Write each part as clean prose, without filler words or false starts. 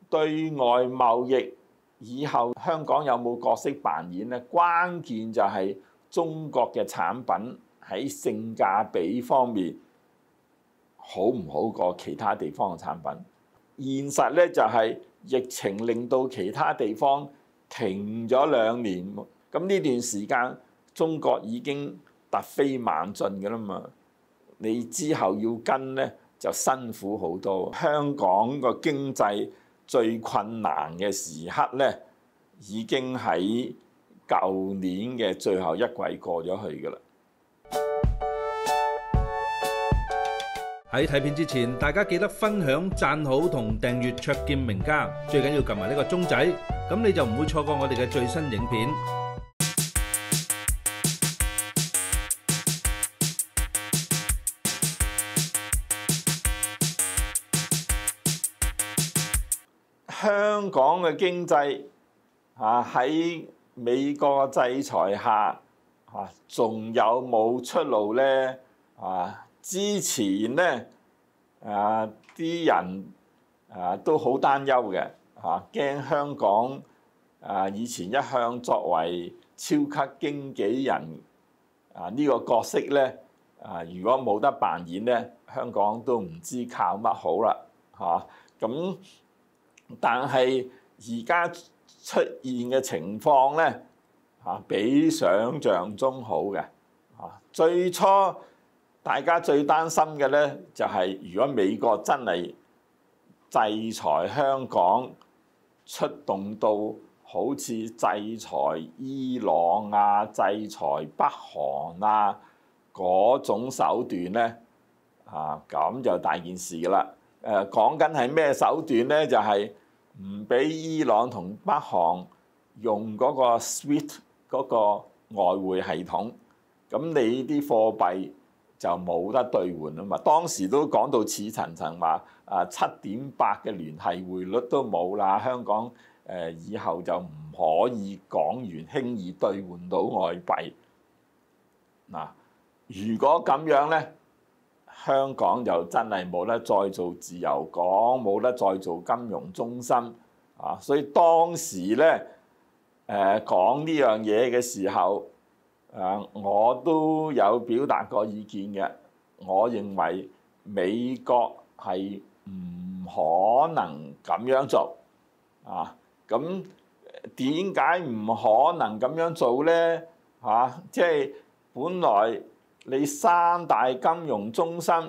對外貿易以後香港有冇角色扮演呢？關鍵就係中國嘅產品喺性價比方面好唔好過其他地方嘅產品？現實咧就係疫情令到其他地方停咗2年，咁呢段時間中國已經突飛猛進㗎啦嘛，你之後要跟咧就辛苦好多。香港個經濟最困難嘅時刻咧，已經喺舊年嘅最後一季過咗去㗎啦。 喺睇片之前，大家記得分享、讚好同訂閱卓見名家，最緊要撳埋呢個鐘仔，咁你就唔會錯過我哋嘅最新影片。 香港嘅經濟喺美國嘅制裁下仲有冇出路呢？之前咧啲人都好擔憂嘅驚香港以前一向作為超級經紀人呢個角色咧如果冇得扮演咧，香港都唔知靠乜好啦咁。但係而家出現嘅情況咧比想像中好嘅最初大家最擔心嘅咧就係如果美國真係制裁香港，出動到好似制裁伊朗制裁北韓嗰種手段咧咁就大件事㗎啦。講緊係咩手段咧？就係唔俾伊朗同北韓用嗰個 SWIFT 嗰個外匯系統，咁你啲貨幣就冇得兌換啊嘛。當時都講到似層層話7.8嘅聯繫匯率都冇啦，香港以後就唔可以港元輕易兌換到外幣。如果咁樣咧，香港就真係冇得再做自由港，冇得再做金融中心所以當時咧講呢樣嘢嘅時候我都有表達過意見嘅。我認為美國係唔可能咁樣做咁點解唔可能咁樣做咧？即係本來你3大金融中心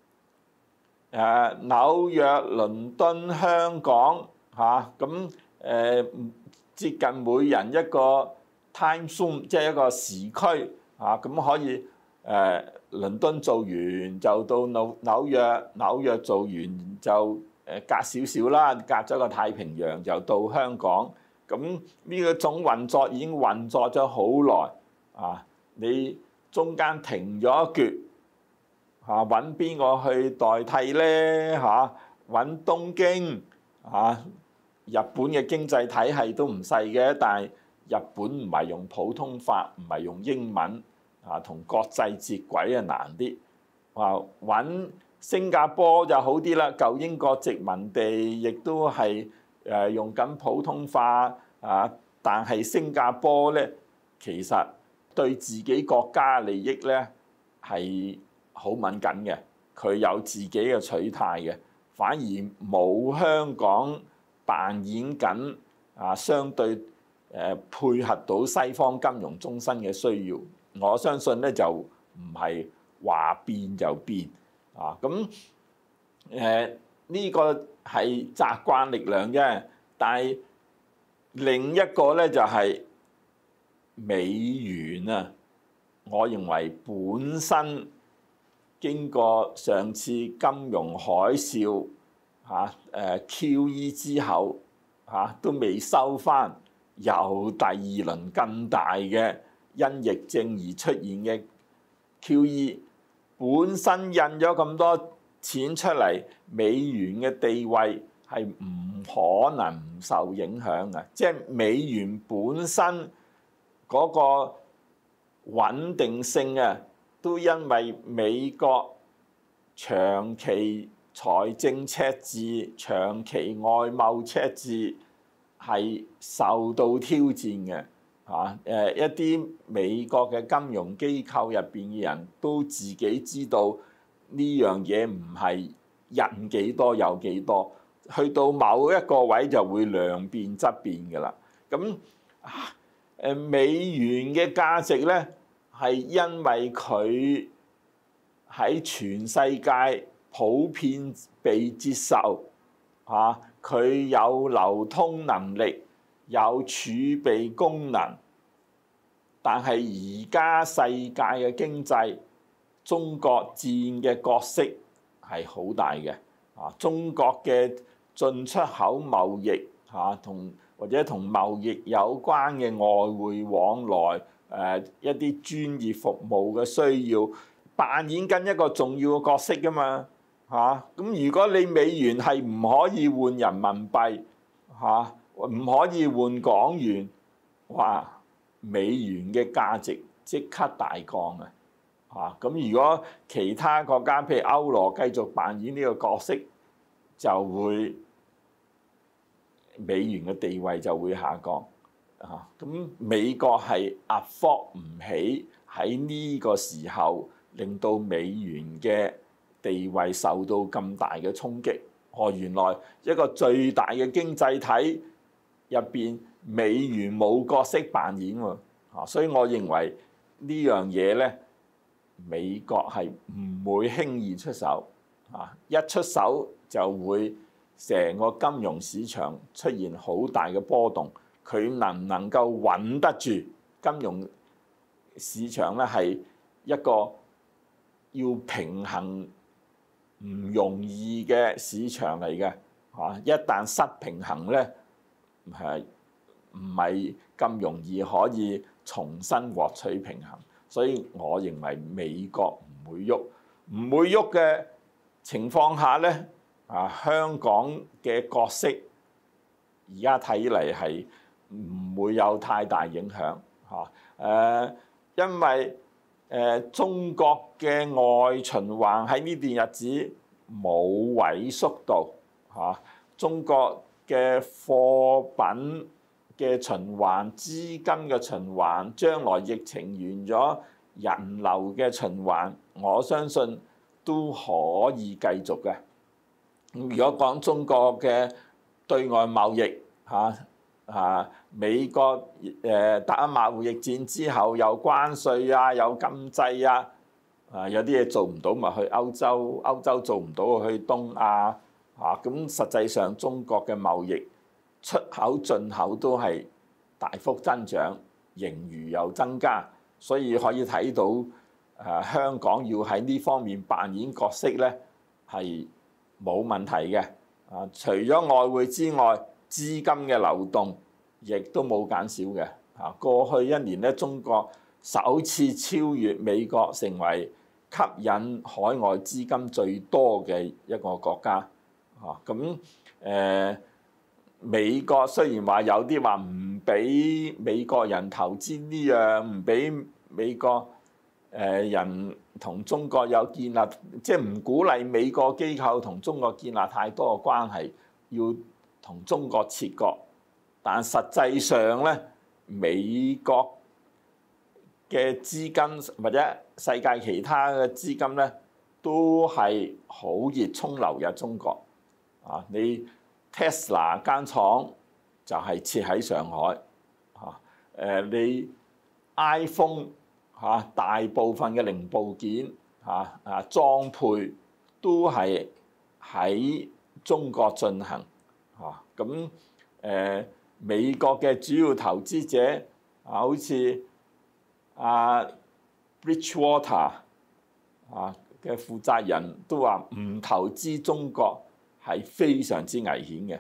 紐約、倫敦、香港咁接近每人一個 time zone， 即係一個時區咁可以倫敦做完就到紐約，紐約做完就隔少少啦，隔咗個太平洋就到香港。咁呢個種運作已經運作咗好耐你中間停咗一橛揾邊個去代替咧揾東京日本嘅經濟體系都唔細嘅，但係日本唔係用普通法，唔係用英文同國際接軌難啲揾新加坡就好啲啦。舊英國殖民地亦都係用緊普通話但係新加坡咧其實對自己國家利益咧係好敏感嘅，佢有自己嘅取態嘅，反而冇香港扮演緊相對配合到西方金融中心嘅需要。我相信咧就唔係話變就變咁呢個係習慣力量啫。但係另一個咧就係美元我認為本身經過上次金融海嘯QE 之後都未收翻，又第2輪更大嘅因疫症而出現嘅 QE， 本身印咗咁多錢出嚟，美元嘅地位係唔可能唔受影響嘅。即係美元本身嗰個穩定性都因為美國長期財政赤字、長期外貿赤字係受到挑戰嘅。一啲美國嘅金融機構入邊嘅人都自己知道呢樣嘢唔係印幾多有幾多，去到某一個位就會量變質變㗎啦。咁美元嘅價值咧係因為佢喺全世界普遍被接受，佢有流通能力，有儲備功能，但係而家世界嘅經濟，中國佔嘅角色係好大嘅。中國嘅進出口貿易或者同貿易有關嘅外匯往來，一啲專業服務嘅需要，扮演緊一個重要嘅角色㗎嘛。咁如果你美元係唔可以換人民幣，唔可以換港元，哇！美元嘅價值即刻大降啊！咁如果其他國家譬如歐羅繼續扮演呢個角色，就會美元嘅地位就會下降。咁美國係 afford 唔起喺呢個時候令到美元嘅地位受到咁大嘅衝擊。原來一個最大嘅經濟體入邊，美元冇角色扮演喎。所以我認為呢樣嘢咧，美國係唔會輕易出手。一出手就會成個金融市場出現好大嘅波動。佢能唔能夠穩得住金融市場咧，係一個要平衡唔容易嘅市場嚟嘅。一旦失平衡咧，係唔係咁容易可以重新獲取平衡？所以我認為美國唔會喐，唔會喐嘅情況下咧，香港嘅角色而家睇嚟係唔會有太大影響。因為中國嘅外循環喺呢段日子冇萎縮到。中國嘅貨品嘅循環、資金嘅循環，將來疫情完咗，人流嘅循環，我相信都可以繼續嘅。如果講中國嘅對外貿易，美國打貿易戰之後有關稅啊，有禁制啊，有啲嘢做唔到咪去歐洲，歐洲做唔到去東亞。咁實際上中國嘅貿易出口進口都係大幅增長，盈餘又增加，所以可以睇到香港要喺呢方面扮演角色咧係冇問題嘅。除咗外匯之外，資金嘅流動亦都冇減少嘅。過去一年咧，中國首次超越美國，成為吸引海外資金最多嘅一個國家。美國雖然話有啲話唔俾美國人投資呢樣，唔俾美國人同中國有建立，即係唔鼓勵美國機構同中國建立太多嘅關係，要同中國切割。但實際上咧，美國嘅資金或者世界其他嘅資金咧，都係好熱衷流入中國。你 Tesla 間廠就係設喺上海。你 iPhone 大部分嘅零部件裝配都係喺中國進行。咁美國嘅主要投資者好似Bridgewater 嘅負責人都話唔投資中國係非常之危險嘅。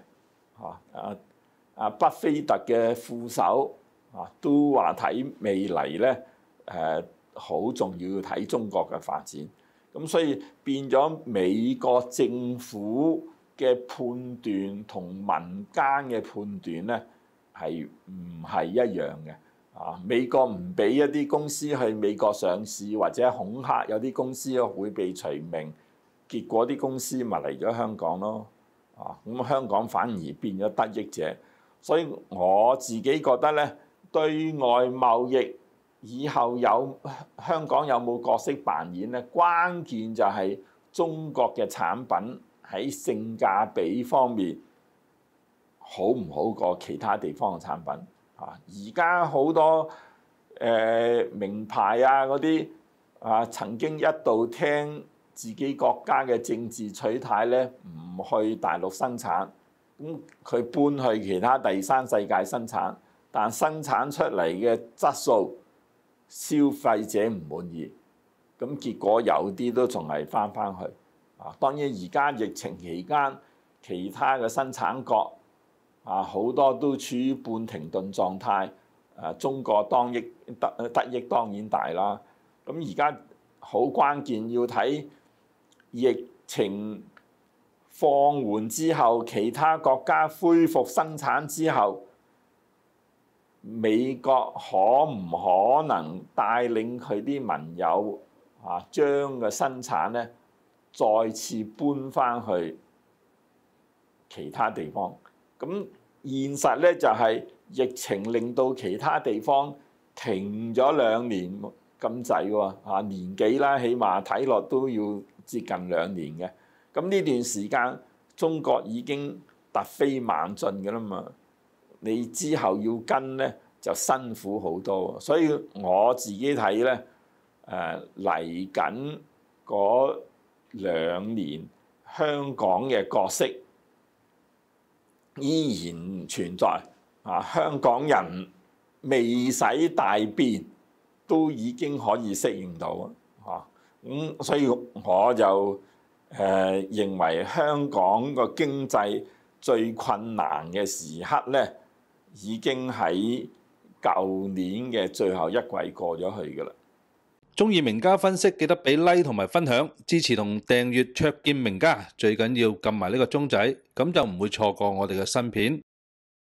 巴菲特嘅副手都話睇未嚟咧，好重要要睇中國嘅發展。咁所以變咗美國政府嘅判斷同民間嘅判斷咧係唔係一樣嘅。美國唔俾一啲公司去美國上市，或者恐嚇有啲公司會被除名。 結果啲公司咪嚟咗香港咯，咁香港反而變咗得益者。所以我自己覺得咧，對外貿易以後香港有冇角色扮演咧？關鍵就係中國嘅產品喺性價比方面好唔好過其他地方嘅產品。而家好多名牌啊嗰啲曾經一度聽自己國家嘅政治取態咧，唔去大陸生產，咁佢搬去其他第三世界生產，但生產出嚟嘅質素消費者唔滿意，咁結果有啲都仲係翻去。當然而家疫情期間，其他嘅生產國好多都處於半停頓狀態。中國得益當然大啦。咁而家好關鍵要睇疫情放緩之後，其他國家恢復生產之後，美國可唔可能帶領佢啲盟友將個生產咧再次搬翻去其他地方？咁現實咧就係疫情令到其他地方停咗2年咁滯喎，年幾啦，起碼睇落都要接近2年嘅。咁呢段時間中國已經突飛猛進㗎啦嘛，你之後要跟咧就辛苦好多。所以我自己睇咧，嚟緊嗰2年香港嘅角色依然存在。香港人未使大變，都已經可以適應到所以我就認為香港個經濟最困難嘅時刻咧，已經喺舊年嘅最後一季過咗去㗎啦。 鍾意名家分析，記得俾 like 同埋分享，支持同訂閱卓見名家，最緊要撳埋呢個鐘仔，咁就唔會錯過我哋嘅新片。